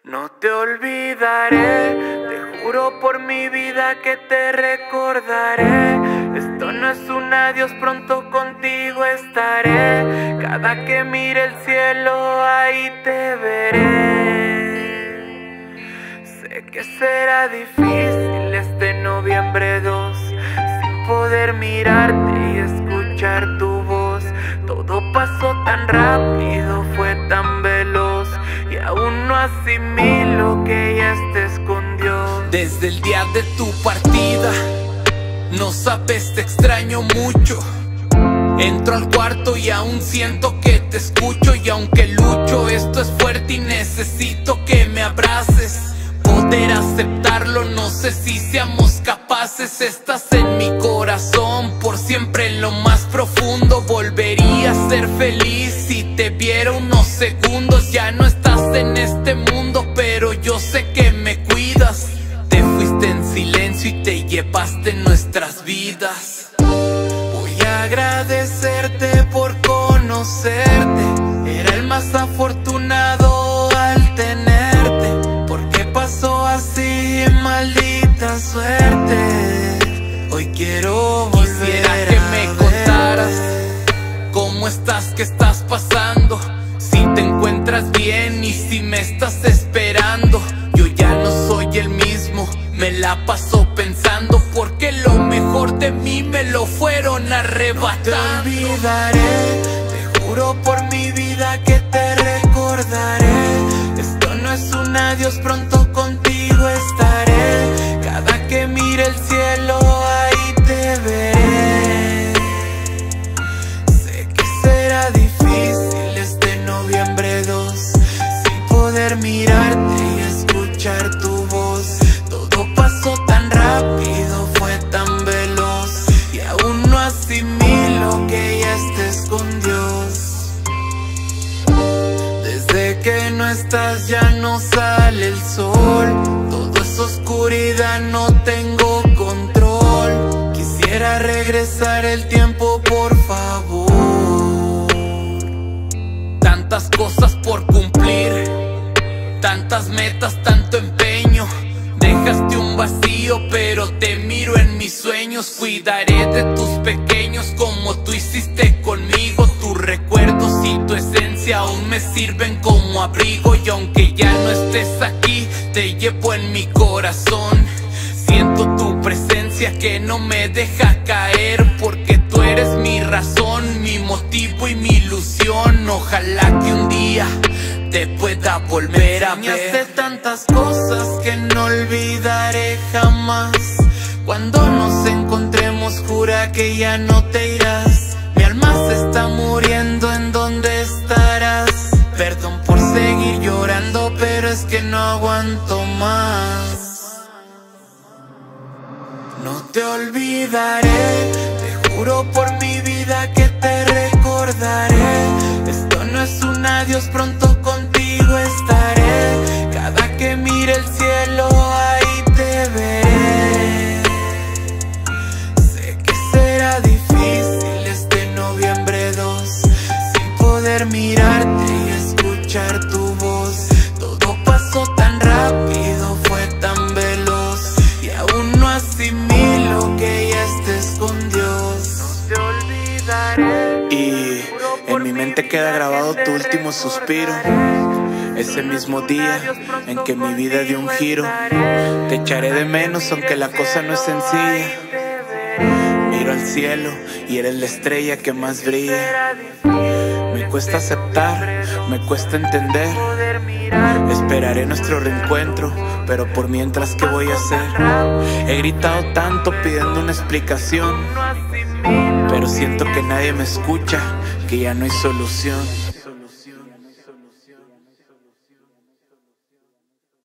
No te olvidaré, te juro por mi vida que te recordaré. Esto no es un adiós, pronto contigo estaré. Cada que mire el cielo ahí te veré. Sé que será difícil este noviembre 2 sin poder mirarte y escuchar tu voz. Todo pasó tan rápido, fue tan veloz, y aún no asimilo que ya estés con Dios. Desde el día de tu partida, no sabes, te extraño mucho. Entro al cuarto y aún siento que te escucho. Y aunque lucho, esto es fuerte y necesito que me abraces. Poder aceptarlo, no sé si seamos capaces. Estás en mi corazón, por siempre en lo más profundo. Volvería a ser feliz si te viera unos segundos. Ya no estás en este mundo, pero yo sé que me cuidas. Te fuiste en silencio y te llevaste nuestras vidas. Voy a agradecerte por conocerte. Era el más afortunado al tenerte. ¿Por qué pasó así, maldita suerte? Hoy quiero volver. Quisiera que me contaras cómo estás, qué estás pasando, si te encuentras bien y si me estás esperando. Yo ya no soy el mismo, me la paso pensando, porque lo mejor de mí me lo fueron arrebatando. No te olvidaré, te juro por mi vida que te recordaré. Esto no es un adiós, pronto contigo estaré. Cada que mire el cielo ahí te veré. Sé que será difícil este noviembre 2 sin poder mirarte y escuchar tu voz. Todo pasó tan rápido, fue tan veloz, y aún no asimilo que ya estés con Dios. Desde que no estás ya no sale el sol. Todo es oscuridad, no tengo control. Quisiera regresar el tiempo, por favor. Tantas cosas por cumplir, tantas metas, tanto empeño. Dejaste un vacío, pero te miro en mis sueños. Cuidaré de tus pequeños como tú hiciste conmigo. Tus recuerdos y tu esencia aún me sirven como abrigo. Y aunque ya no estés aquí, te llevo en mi corazón. Siento tu presencia que no me deja caer, porque tú eres mi razón, mi motivo y mi ilusión. Ojalá que un día te pueda volver a ver. Me enseñaste tantas cosas que no olvidaré jamás. Cuando nos encontremos, jura que ya no te irás. Mi alma se está muriendo, ¿en dónde estarás? Perdón por seguir llorando, pero es que no aguanto más. No te olvidaré, te juro por mi vida que te recordaré. Esto no es un adiós, pronto contigo estaré. Cada que mire el cielo ahí te veré. Sé que será difícil este noviembre 2 sin poder mirarte y escuchar tu voz. Todo pasó tan rápido, fue tan veloz, y aún no asimilo que ya estés con Dios. No te olvidaré. Y en mi mente queda grabado tu último suspiro, ese mismo día en que mi vida dio un giro. Te echaré de menos aunque la cosa no es sencilla. Miro al cielo y eres la estrella que más brilla. Me cuesta aceptar, me cuesta entender. Esperaré nuestro reencuentro, pero por mientras, ¿qué voy a hacer? He gritado tanto pidiendo una explicación, pero siento que nadie me escucha, que ya no hay solución.